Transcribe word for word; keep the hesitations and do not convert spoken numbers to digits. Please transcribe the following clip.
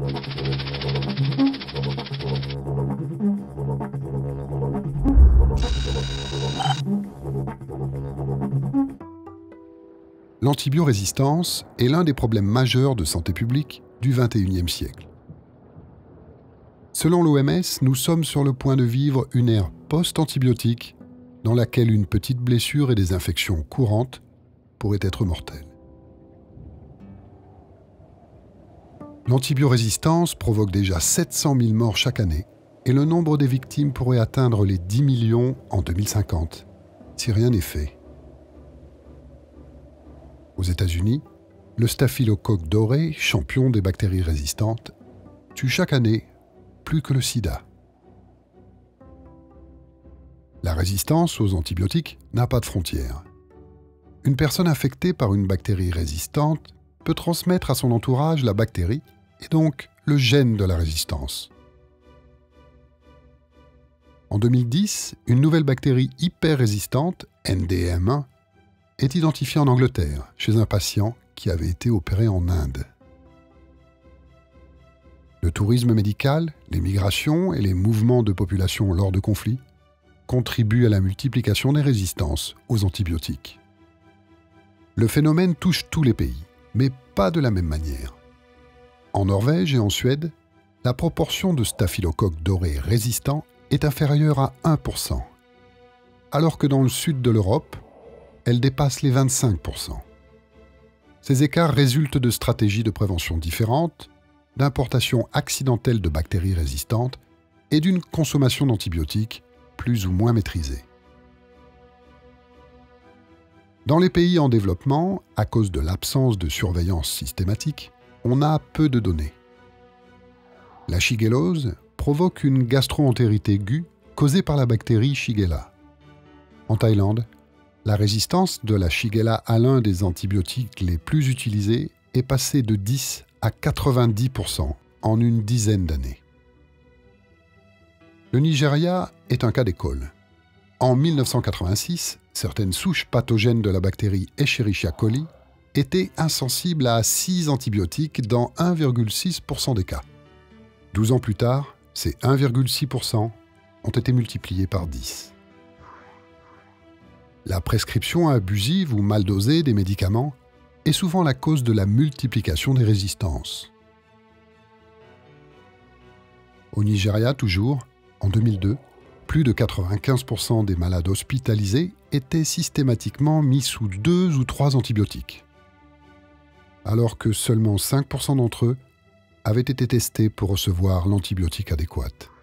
L'antibiorésistance est l'un des problèmes majeurs de santé publique du vingt et unième siècle. Selon l'O M S, nous sommes sur le point de vivre une ère post-antibiotique dans laquelle une petite blessure et des infections courantes pourraient être mortelles. L'antibiorésistance provoque déjà sept cent mille morts chaque année et le nombre des victimes pourrait atteindre les dix millions en deux mille cinquante, si rien n'est fait. Aux États-Unis, le staphylocoque doré, champion des bactéries résistantes, tue chaque année plus que le sida. La résistance aux antibiotiques n'a pas de frontières. Une personne infectée par une bactérie résistante peut transmettre à son entourage la bactérie et donc le gène de la résistance. En deux mille dix, une nouvelle bactérie hyper résistante, N D M un, est identifiée en Angleterre, chez un patient qui avait été opéré en Inde. Le tourisme médical, les migrations et les mouvements de population lors de conflits contribuent à la multiplication des résistances aux antibiotiques. Le phénomène touche tous les pays, mais pas de la même manière. En Norvège et en Suède, la proportion de staphylocoques dorés résistants est inférieure à un pour cent, alors que dans le sud de l'Europe, elle dépasse les vingt-cinq pour cent. Ces écarts résultent de stratégies de prévention différentes, d'importation accidentelle de bactéries résistantes et d'une consommation d'antibiotiques plus ou moins maîtrisée. Dans les pays en développement, à cause de l'absence de surveillance systématique, on a peu de données. La shigellose provoque une gastro-entérite aiguë causée par la bactérie Shigella. En Thaïlande, la résistance de la Shigella à l'un des antibiotiques les plus utilisés est passée de dix à quatre-vingt-dix pour cent en une dizaine d'années. Le Nigeria est un cas d'école. En mille neuf cent quatre-vingt-six, certaines souches pathogènes de la bactérie Escherichia coli étaient insensibles à six antibiotiques dans un virgule six pour cent des cas. douze ans plus tard, ces un virgule six pour cent ont été multipliés par dix. La prescription abusive ou mal dosée des médicaments est souvent la cause de la multiplication des résistances. Au Nigeria toujours, en deux mille deux, plus de quatre-vingt-quinze pour cent des malades hospitalisés étaient systématiquement mis sous deux ou trois antibiotiques, alors que seulement cinq pour cent d'entre eux avaient été testés pour recevoir l'antibiotique adéquat.